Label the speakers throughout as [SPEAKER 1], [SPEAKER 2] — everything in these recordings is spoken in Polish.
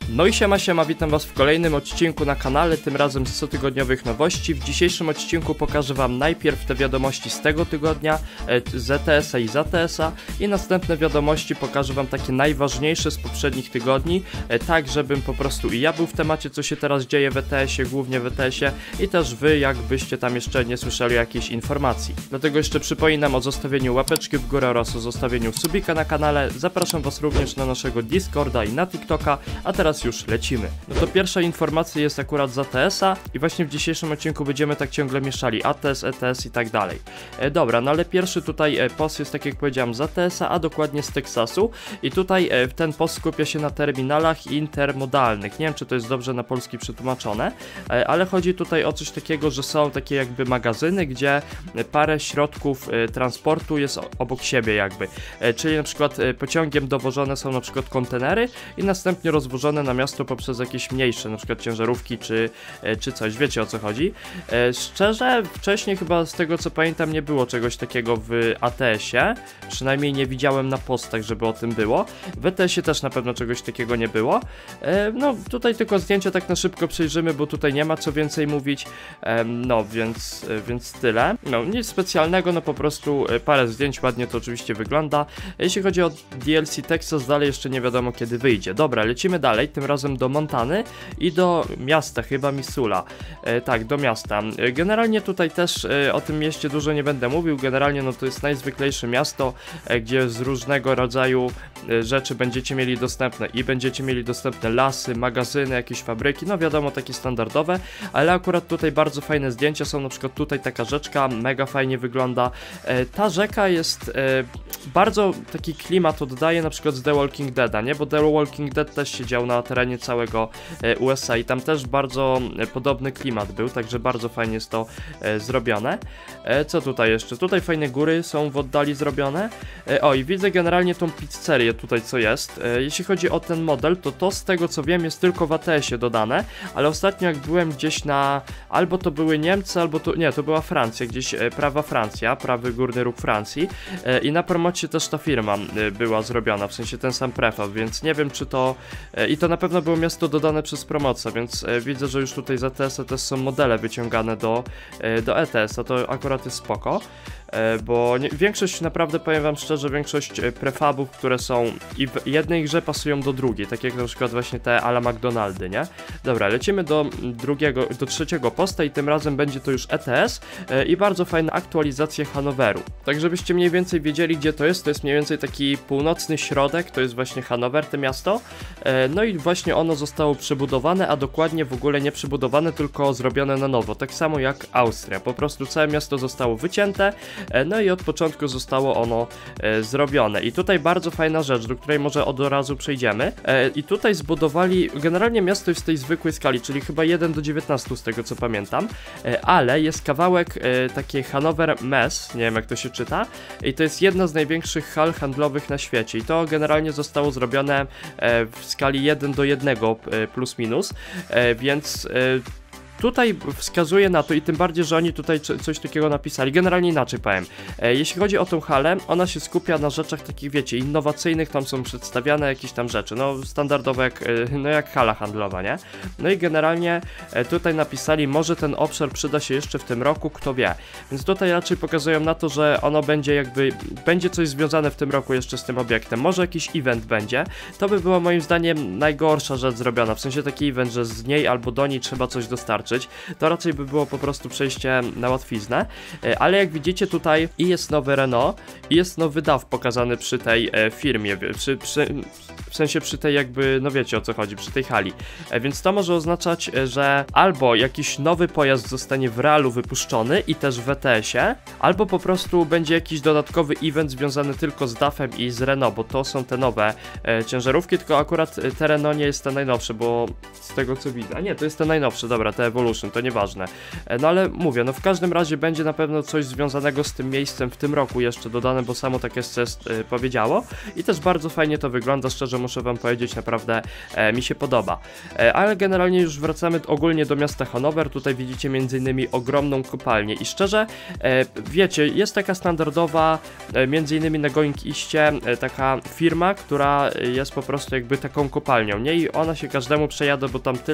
[SPEAKER 1] No i siema, witam was w kolejnym odcinku na kanale, tym razem z cotygodniowych nowości. W dzisiejszym odcinku pokażę wam najpierw te wiadomości z tego tygodnia, z ETS-a i z ATS-a, i następne wiadomości pokażę wam takie najważniejsze z poprzednich tygodni, tak żebym po prostu i ja był w temacie, co się teraz dzieje w ETS-ie, głównie w ETS-ie, i też wy, jakbyście tam jeszcze nie słyszeli jakiejś informacji. Dlatego jeszcze przypominam o zostawieniu łapeczki w górę oraz o zostawieniu subika na kanale. Zapraszam was również na naszego Discorda i na TikToka, a teraz już lecimy. No to pierwsza informacja jest akurat z ATS-a i właśnie w dzisiejszym odcinku będziemy tak ciągle mieszali ATS, ETS i tak dalej. Dobra, no ale pierwszy tutaj post jest, tak jak powiedziałem, z ATS-a, a dokładnie z Teksasu, i tutaj ten post skupia się na terminalach intermodalnych. Nie wiem, czy to jest dobrze na polski przetłumaczone, ale chodzi tutaj o coś takiego, że są takie jakby magazyny, gdzie parę środków transportu jest obok siebie jakby, czyli na przykład pociągiem dowożone są na przykład kontenery i następnie rozwożone na miasto poprzez jakieś mniejsze, na przykład ciężarówki czy coś, wiecie o co chodzi. Szczerze, wcześniej chyba z tego co pamiętam nie było czegoś takiego w ATS-ie, przynajmniej nie widziałem na postach, żeby o tym było. W ETS-ie też na pewno czegoś takiego nie było. No tutaj tylko zdjęcia tak na szybko przejrzymy, bo tutaj nie ma co więcej mówić, no więc tyle. No nic specjalnego, no po prostu parę zdjęć, ładnie to oczywiście wygląda. Jeśli chodzi o DLC Texas, dalej jeszcze nie wiadomo kiedy wyjdzie. Dobra, lecimy dalej, tym razem do Montany i do miasta, chyba Missoula. Tak, do miasta. Generalnie tutaj też o tym mieście dużo nie będę mówił, generalnie no to jest najzwyklejsze miasto, gdzie z różnego rodzaju rzeczy będziecie mieli dostępne i będziecie mieli dostępne lasy, magazyny, jakieś fabryki, no wiadomo, takie standardowe, ale akurat tutaj bardzo fajne zdjęcia są, na przykład tutaj taka rzeczka, mega fajnie wygląda. Ta rzeka jest bardzo taki klimat oddaje na przykład z The Walking Deada, nie? Bo The Walking Dead też się dział na terenie całego USA i tam też bardzo podobny klimat był, także bardzo fajnie jest to zrobione. Co tutaj jeszcze? Tutaj fajne góry są w oddali zrobione. O, i widzę generalnie tą pizzerię tutaj, co jest. Jeśli chodzi o ten model, to z tego co wiem jest tylko w ATS-ie dodane, ale ostatnio jak byłem gdzieś na... albo to były Niemcy, albo to... nie, to była Francja, gdzieś prawa Francja, prawy górny róg Francji, i na promocie też ta firma była zrobiona, w sensie ten sam prefab, więc nie wiem czy to... i to na pewno było miasto dodane przez promocję, więc widzę, że już tutaj z ATS-a też są modele wyciągane do ETS-a, to akurat jest spoko. Bo większość, naprawdę powiem wam szczerze, większość prefabów, które są i w jednej grze pasują do drugiej, tak jak na przykład właśnie te a la McDonaldy, nie? Dobra, lecimy do trzeciego posta i tym razem będzie to już ETS i bardzo fajna aktualizacja Hanoweru. Tak żebyście mniej więcej wiedzieli gdzie to jest mniej więcej taki północny środek, to jest właśnie Hanower, to miasto, no i właśnie ono zostało przebudowane, a dokładnie w ogóle nie przebudowane, tylko zrobione na nowo, tak samo jak Austria, po prostu całe miasto zostało wycięte. No i od początku zostało ono zrobione. I tutaj bardzo fajna rzecz, do której może od razu przejdziemy. I tutaj zbudowali, generalnie miasto jest w tej zwykłej skali, czyli chyba 1:19 z tego co pamiętam, ale jest kawałek takiej Hanover Mess, nie wiem jak to się czyta, i to jest jedna z największych hal handlowych na świecie. I to generalnie zostało zrobione w skali 1:1 plus minus, więc... tutaj wskazuje na to i tym bardziej, że oni tutaj coś takiego napisali. Generalnie inaczej powiem. Jeśli chodzi o tą halę, ona się skupia na rzeczach takich, wiecie, innowacyjnych, tam są przedstawiane jakieś tam rzeczy, no standardowe jak hala handlowa, nie? No i generalnie tutaj napisali, może ten obszar przyda się jeszcze w tym roku, kto wie. Więc tutaj raczej pokazują na to, że ono będzie coś związane w tym roku jeszcze z tym obiektem. Może jakiś event będzie. To by było moim zdaniem najgorsza rzecz zrobiona, w sensie taki event, że z niej albo do niej trzeba coś dostarczyć. To raczej by było po prostu przejście na łatwiznę, ale jak widzicie tutaj i jest nowy Renault, i jest nowy DAF pokazany przy tej firmie, w sensie przy tej jakby, no wiecie o co chodzi, przy tej hali, więc to może oznaczać, że albo jakiś nowy pojazd zostanie w realu wypuszczony i też w ETS-ie, albo po prostu będzie jakiś dodatkowy event związany tylko z DAF-em i z Renault, bo to są te nowe ciężarówki, tylko akurat te Renault nie jest te najnowsze, bo z tego co widzę, a nie, to jest te najnowsze, dobra, te Evolution, to nieważne. No ale mówię, no w każdym razie będzie na pewno coś związanego z tym miejscem w tym roku jeszcze dodane, bo samo tak jest powiedziało i też bardzo fajnie to wygląda, szczerze muszę wam powiedzieć, naprawdę mi się podoba. Ale generalnie już wracamy ogólnie do miasta Hanower, tutaj widzicie m.in. ogromną kopalnię i szczerze, wiecie, jest taka standardowa, m.in. na Going Eastie, taka firma, która jest po prostu jakby taką kopalnią, nie? I ona się każdemu przejada, bo tam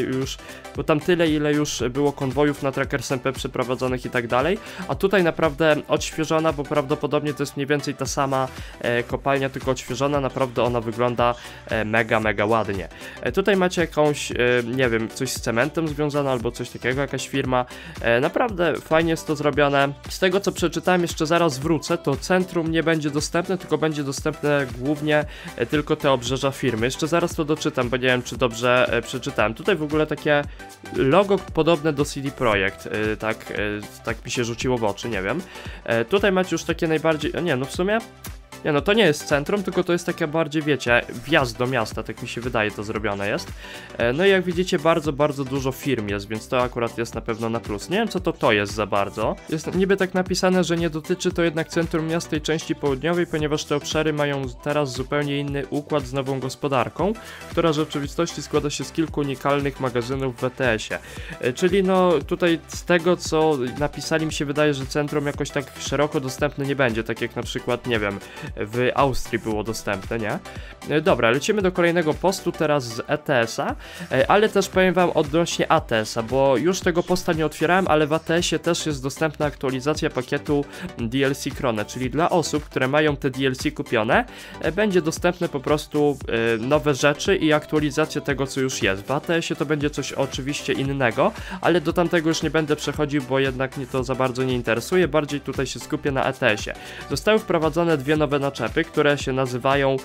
[SPEAKER 1] tyle ile już było konwojów na Trackers MP przeprowadzonych i tak dalej, a tutaj naprawdę odświeżona, bo prawdopodobnie to jest mniej więcej ta sama kopalnia, tylko odświeżona, naprawdę ona wygląda mega ładnie. Tutaj macie jakąś, nie wiem, coś z cementem związane albo coś takiego, jakaś firma, naprawdę fajnie jest to zrobione. Z tego co przeczytałem, jeszcze zaraz wrócę, to centrum nie będzie dostępne, tylko będzie dostępne głównie tylko te obrzeża firmy. Jeszcze zaraz to doczytam, bo nie wiem czy dobrze przeczytałem. Tutaj w ogóle takie logo podobne do CD Projekt, tak mi się rzuciło w oczy, nie wiem. Tutaj macie już takie najbardziej, nie no w sumie... Nie no, to nie jest centrum, tylko to jest takie bardziej, wiecie, wjazd do miasta, tak mi się wydaje to zrobione jest. No i jak widzicie, bardzo dużo firm jest, więc to akurat jest na pewno na plus. Nie wiem co to jest za bardzo. Jest niby tak napisane, że nie dotyczy to jednak centrum miasta i części południowej, ponieważ te obszary mają teraz zupełnie inny układ z nową gospodarką, która w rzeczywistości składa się z kilku unikalnych magazynów w WTS-ie. Czyli no tutaj z tego co napisali mi się wydaje, że centrum jakoś tak szeroko dostępne nie będzie, tak jak na przykład, nie wiem, w Austrii było dostępne, nie? Dobra, lecimy do kolejnego postu teraz z ETS-a, ale też powiem wam odnośnie ATS-a, bo już tego posta nie otwierałem, ale w ATS-ie też jest dostępna aktualizacja pakietu DLC Krone, czyli dla osób, które mają te DLC kupione, będzie dostępne po prostu nowe rzeczy i aktualizacja tego, co już jest. W ATS-ie to będzie coś oczywiście innego, ale do tamtego już nie będę przechodził, bo jednak mnie to za bardzo nie interesuje, bardziej tutaj się skupię na ETS-ie. Zostały wprowadzone dwie nowe naczepy, które się nazywają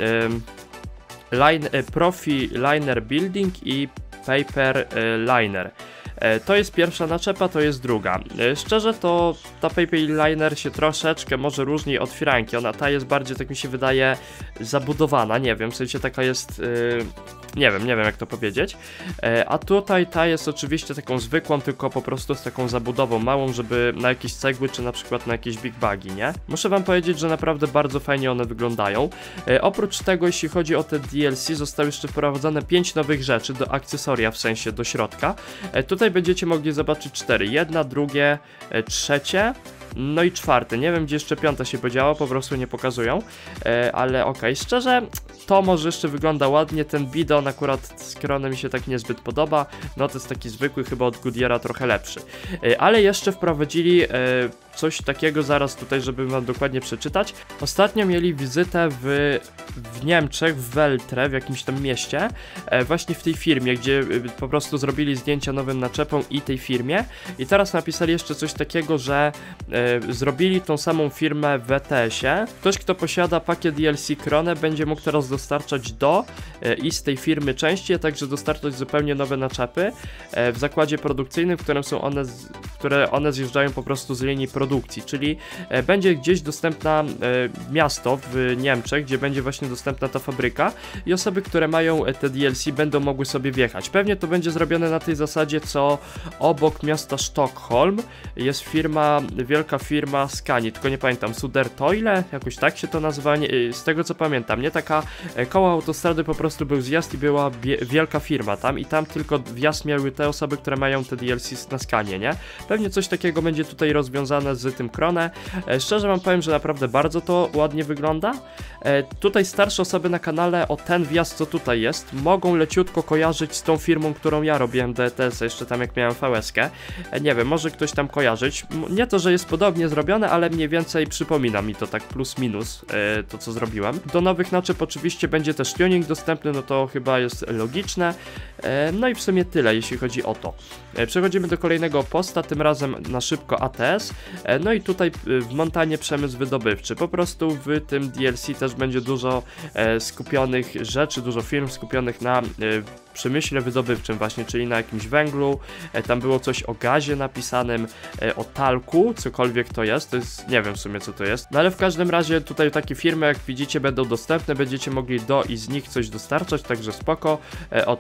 [SPEAKER 1] Profi Liner Building i Paper Liner. To jest pierwsza naczepa, to jest druga. Szczerze to ta Paper Liner się troszeczkę może różni od firanki, ta jest bardziej, tak mi się wydaje, zabudowana, nie wiem, w sensie taka jest, nie wiem jak to powiedzieć, a tutaj ta jest oczywiście taką zwykłą, tylko po prostu z taką zabudową małą, żeby na jakieś cegły, czy na przykład na jakieś big bagi, nie? Muszę wam powiedzieć, że naprawdę bardzo fajnie one wyglądają. Oprócz tego, jeśli chodzi o te DLC, zostały jeszcze wprowadzone 5 nowych rzeczy do akcesoria, w sensie do środka. Tutaj będziecie mogli zobaczyć 4, jedna, drugie, trzecie, no i czwarte, nie wiem gdzie jeszcze piąta się podziała, po prostu nie pokazują, ale okej, szczerze, to może jeszcze wygląda ładnie, ten bidon akurat z Kronem mi się tak niezbyt podoba, no to jest taki zwykły, chyba od Goodyeara trochę lepszy, ale jeszcze wprowadzili coś takiego, zaraz tutaj, żeby wam dokładnie przeczytać. Ostatnio mieli wizytę w Niemczech, w Weltre, w jakimś tam mieście, właśnie w tej firmie, gdzie po prostu zrobili zdjęcia nowym naczepom i tej firmie i teraz napisali jeszcze coś takiego, że zrobili tą samą firmę w WTS-ie. Ktoś, kto posiada pakiet DLC Krone, będzie mógł teraz dostarczać do i z tej firmy części, a także dostarczać zupełnie nowe naczepy w zakładzie produkcyjnym, w którym są one zjeżdżają po prostu z linii produkcji, czyli będzie gdzieś dostępna miasto w Niemczech, gdzie będzie właśnie dostępna ta fabryka i osoby, które mają te DLC będą mogły sobie wjechać. Pewnie to będzie zrobione na tej zasadzie, co obok miasta Sztokholm jest firma, wielka firma Scani, tylko nie pamiętam, Sudertoile, jakoś tak się to nazywa, z tego co pamiętam, nie? Taka koło autostrady po prostu był zjazd i była wielka firma tam i tam tylko wjazd miały te osoby, które mają te DLC na Scanie, nie? Pewnie coś takiego będzie tutaj rozwiązane z tym Krone. Szczerze wam powiem, że naprawdę bardzo to ładnie wygląda. Tutaj starsze osoby na kanale o ten wjazd, co tutaj jest, mogą leciutko kojarzyć z tą firmą, którą ja robiłem do ETS, jeszcze tam jak miałem VS-kę. Nie wiem, może ktoś tam kojarzyć. Nie to, że jest podobnie zrobione, ale mniej więcej przypomina mi to tak plus minus to, co zrobiłem. Do nowych naczep oczywiście będzie też tuning dostępny, no to chyba jest logiczne. No i w sumie tyle, jeśli chodzi o to. Przechodzimy do kolejnego posta, tym razem na szybko ATS. No i tutaj w Montanie przemysł wydobywczy. Po prostu w tym DLC też będzie dużo skupionych rzeczy, dużo firm skupionych na przemyśle wydobywczym właśnie, czyli na jakimś węglu, tam było coś o gazie napisanym, o talku, cokolwiek to jest, nie wiem w sumie co to jest, no ale w każdym razie tutaj takie firmy jak widzicie będą dostępne, będziecie mogli do i z nich coś dostarczać, także spoko. O tutaj jest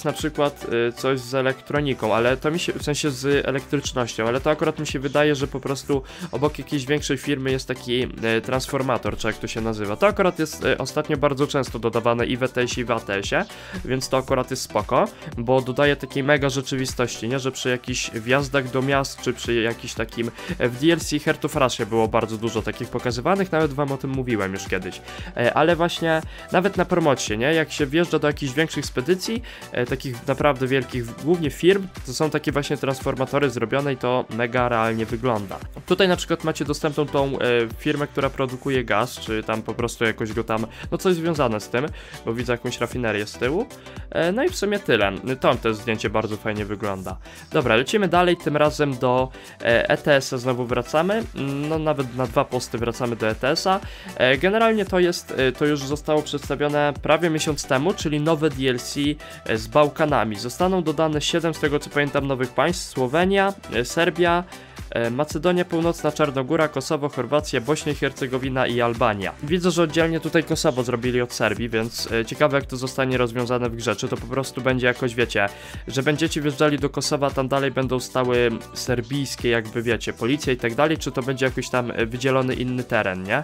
[SPEAKER 1] na przykład coś z elektroniką, ale to mi się, w sensie z elektrycznością, ale to akurat mi się wydaje, że po prostu obok jakiejś większej firmy jest taki transformator, czy jak to się nazywa. To akurat jest ostatnio bardzo często dodawane i w ETS-ie, i w ATS-ie, więc to akurat jest spoko, bo dodaje takiej mega rzeczywistości, nie, że przy jakichś wjazdach do miast, czy przy jakichś takim, w DLC Heart of Russia było bardzo dużo takich pokazywanych, nawet wam o tym mówiłem już kiedyś, ale właśnie nawet na promocie, nie, jak się wjeżdża do jakichś większych spedycji, takich naprawdę wielkich, głównie firm, to są takie właśnie transformatory zrobione i to mega realnie wygląda. Tutaj na przykład macie dostępną tą firmę, która produkuje gaz, czy tam po prostu jakoś go tam, no coś związane z tym, bo widzę jakąś rafinerię z tyłu. No i w sumie tyle. To zdjęcie bardzo fajnie wygląda. Dobra, lecimy dalej, tym razem do ETS-a znowu wracamy, no nawet na 2 posty wracamy do ETS-a. Generalnie to już zostało przedstawione prawie miesiąc temu, czyli nowe DLC z Bałkanami. Zostaną dodane 7, z tego co pamiętam, nowych państw: Słowenia, Serbia, Macedonia Północna, Czarnogóra, Kosowo, Chorwacja, Bośnia i Hercegowina i Albania. Widzę, że oddzielnie tutaj Kosowo zrobili od Serbii, więc ciekawe jak to zostanie rozwiązane w grze. Czy to po prostu będzie jakoś, wiecie, że będziecie wjeżdżali do Kosowa, tam dalej będą stały serbijskie, jakby wiecie, policja i tak dalej, czy to będzie jakoś tam wydzielony inny teren, nie?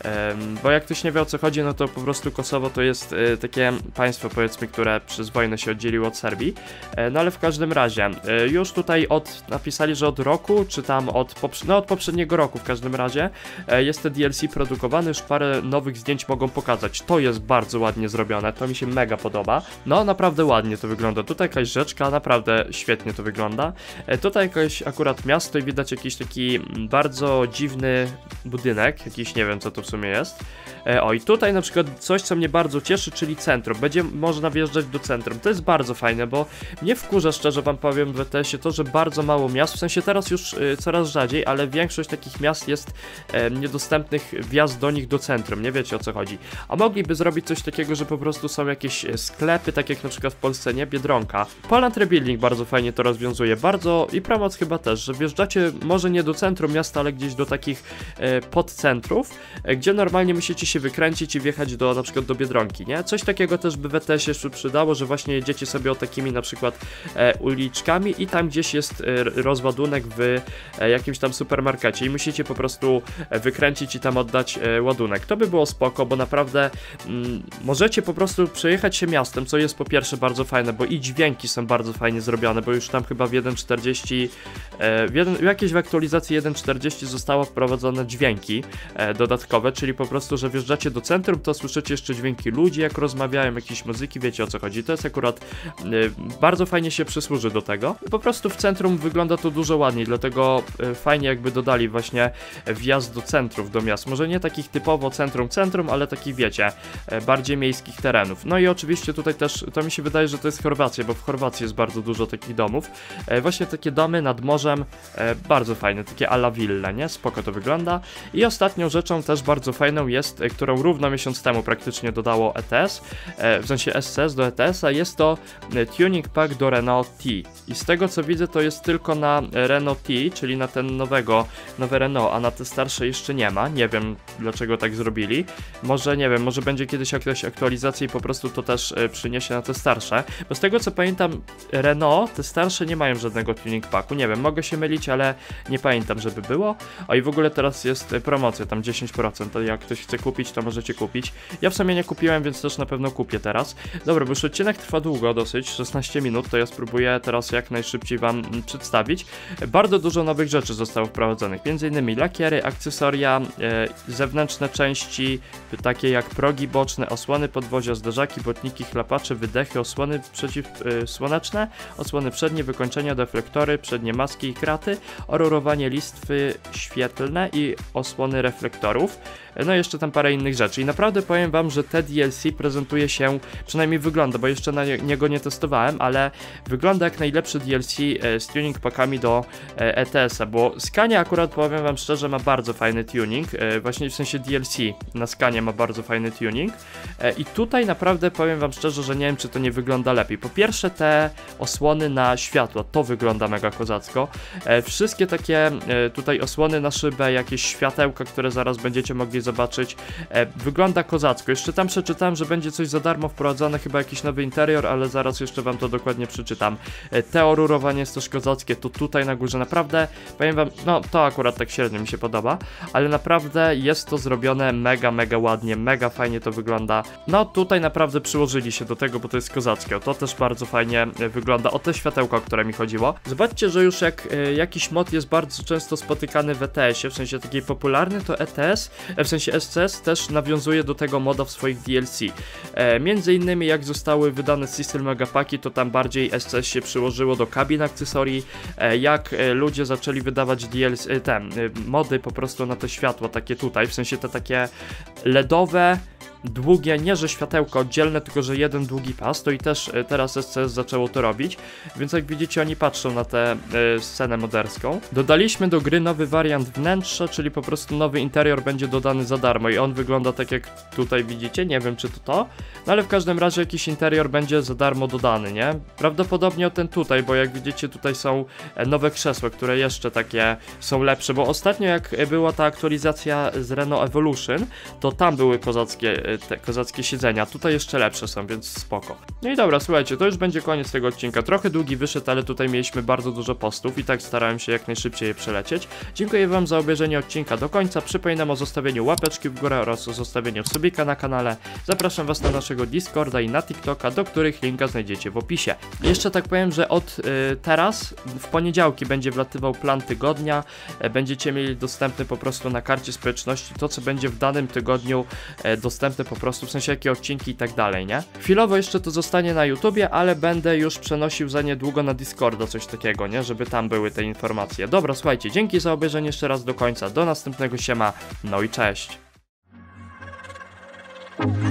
[SPEAKER 1] Bo jak ktoś nie wie o co chodzi, no to po prostu Kosowo to jest takie państwo, powiedzmy, które przez wojnę się oddzieliło od Serbii. No ale w każdym razie, już tutaj napisali, że od roku, czy tam od poprzedniego roku w każdym razie jest te DLC produkowane, już parę nowych zdjęć mogą pokazać. To jest bardzo ładnie zrobione, to mi się mega podoba. No naprawdę ładnie to wygląda, tutaj jakaś rzeczka, naprawdę świetnie to wygląda. Tutaj jakoś akurat miasto i widać jakiś taki bardzo dziwny budynek, jakiś nie wiem co to w sumie jest. O i tutaj na przykład coś co mnie bardzo cieszy, czyli centrum, będzie można wjeżdżać do centrum, to jest bardzo fajne, bo mnie wkurza, szczerze wam powiem, w ETS-ie to, że bardzo mało miast, w sensie teraz już coraz rzadziej, ale większość takich miast jest niedostępnych wjazd do nich do centrum, nie wiecie o co chodzi. A mogliby zrobić coś takiego, że po prostu są jakieś sklepy, tak jak na przykład w Polsce, nie? Biedronka. Poland Rebuilding bardzo fajnie to rozwiązuje, bardzo i Promoc chyba też, że wjeżdżacie może nie do centrum miasta, ale gdzieś do takich podcentrów, gdzie normalnie musicie się wykręcić i wjechać do na przykład do Biedronki, nie? Coś takiego też by w ETS-ie się przydało, że właśnie jedziecie sobie o takimi na przykład uliczkami i tam gdzieś jest rozładunek w jakimś tam supermarkecie i musicie po prostu wykręcić i tam oddać ładunek. To by było spoko, bo naprawdę możecie po prostu przejechać się miastem, co jest po pierwsze bardzo fajne, bo i dźwięki są bardzo fajnie zrobione, bo już tam chyba w 1.40 w aktualizacji 1.40 zostało wprowadzone dźwięki dodatkowe, czyli po prostu, że wjeżdżacie do centrum, to słyszycie jeszcze dźwięki ludzi, jak rozmawiają, jakieś muzyki, wiecie o co chodzi. To jest akurat bardzo fajnie się przysłuży do tego. Po prostu w centrum wygląda to dużo ładniej, dlatego fajnie jakby dodali właśnie wjazd do centrów, do miast. Może nie takich typowo centrum, ale takich wiecie, bardziej miejskich terenów. No i oczywiście tutaj też, to mi się wydaje, że to jest Chorwacja, bo w Chorwacji jest bardzo dużo takich domów. Właśnie takie domy nad morzem, bardzo fajne, takie a la ville, nie? Spoko to wygląda. I ostatnią rzeczą też bardzo fajną jest, którą równo miesiąc temu praktycznie dodało ETS, w sensie SCS do ETS-a, jest to tuning pack do Renault T. I z tego co widzę, to jest tylko na Renault T, czyli na ten nowe Renault, a na te starsze jeszcze nie ma. Nie wiem dlaczego tak zrobili. Może nie wiem, może będzie kiedyś jakaś aktualizacja i po prostu to też przyniesie na te starsze. Bo z tego co pamiętam, Renault, te starsze nie mają żadnego tuning packu. Nie wiem, mogę się mylić, ale nie pamiętam, żeby było. O i w ogóle teraz jest promocja, tam 10%. To jak ktoś chce kupić, to możecie kupić. Ja w sumie nie kupiłem, więc też na pewno kupię teraz. Dobra, bo już odcinek trwa długo dosyć, 16 minut, to ja spróbuję teraz jak najszybciej wam przedstawić. Bardzo dużo nowych rzeczy zostało wprowadzonych, m.in. lakiery, akcesoria, zewnętrzne części, takie jak progi boczne, osłony podwozia, zderzaki, botniki, chlapacze, wydechy, osłony przeciwsłoneczne, osłony przednie, wykończenia, deflektory, przednie maski i kraty, orurowanie listwy świetlne i osłony reflektorów. No i jeszcze tam parę innych rzeczy i naprawdę powiem wam, że te DLC prezentuje się, przynajmniej wygląda, bo jeszcze na niego nie testowałem, ale wygląda jak najlepszy DLC z tuning packami do ETS-a, ETS-a, bo Scania akurat, powiem wam szczerze, ma bardzo fajny tuning, właśnie w sensie DLC na Scanie ma bardzo fajny tuning i tutaj naprawdę powiem wam szczerze, że nie wiem, czy to nie wygląda lepiej. Po pierwsze, te osłony na światła, to wygląda mega kozacko, wszystkie takie tutaj osłony na szybę, jakieś światełka, które zaraz będziecie mogli zobaczyć, wygląda kozacko. Jeszcze tam przeczytałem, że będzie coś za darmo wprowadzone, chyba jakiś nowy interior, ale zaraz jeszcze wam to dokładnie przeczytam. Te rurowanie jest też kozackie, to tutaj na górze naprawdę, powiem wam, no to akurat tak średnio mi się podoba, ale naprawdę jest to zrobione mega ładnie, mega fajnie to wygląda. No tutaj naprawdę przyłożyli się do tego, bo to jest kozackie, to też bardzo fajnie wygląda. O te światełka, o które mi chodziło. Zobaczcie, że już jak jakiś mod jest bardzo często spotykany w ETS-ie, w sensie takiej popularny, to ETS, w sensie SCS też nawiązuje do tego moda w swoich DLC. Między innymi jak zostały wydane System Megapaki, to tam bardziej SCS się przyłożyło do kabin akcesorii, jak ludzie zaczęli wydawać DLC, mody po prostu na te światła takie tutaj, w sensie te takie LEDowe, długie, nie że światełko oddzielne, tylko że jeden długi pas, to i też teraz SCS zaczęło to robić, więc jak widzicie oni patrzą na tę scenę moderską. Dodaliśmy do gry nowy wariant wnętrza, czyli po prostu nowy interior będzie dodany za darmo i on wygląda tak jak tutaj widzicie, nie wiem czy to, no ale w każdym razie jakiś interior będzie za darmo dodany, nie? Prawdopodobnie o ten tutaj, bo jak widzicie tutaj są nowe krzesła, które jeszcze takie są lepsze, bo ostatnio jak była ta aktualizacja z Renault Evolution, to tam były te kozackie siedzenia, tutaj jeszcze lepsze są, więc spoko. No i dobra, słuchajcie, to już będzie koniec tego odcinka, trochę długi wyszedł, ale tutaj mieliśmy bardzo dużo postów i tak starałem się jak najszybciej je przelecieć. Dziękuję wam za obejrzenie odcinka do końca, przypominam o zostawieniu łapeczki w górę oraz o zostawieniu subika na kanale, zapraszam was na naszego Discorda i na TikToka, do których linka znajdziecie w opisie. Jeszcze tak powiem, że od teraz, w poniedziałki będzie wlatywał plan tygodnia, będziecie mieli dostępny po prostu na karcie społeczności to, co będzie w danym tygodniu dostępne po prostu, w sensie jakie odcinki i tak dalej, nie? Chwilowo jeszcze to zostanie na YouTubie, ale będę już przenosił za niedługo na Discorda coś takiego, nie? Żeby tam były te informacje. Dobra, słuchajcie, dzięki za obejrzenie jeszcze raz do końca, do następnego, siema, no i cześć!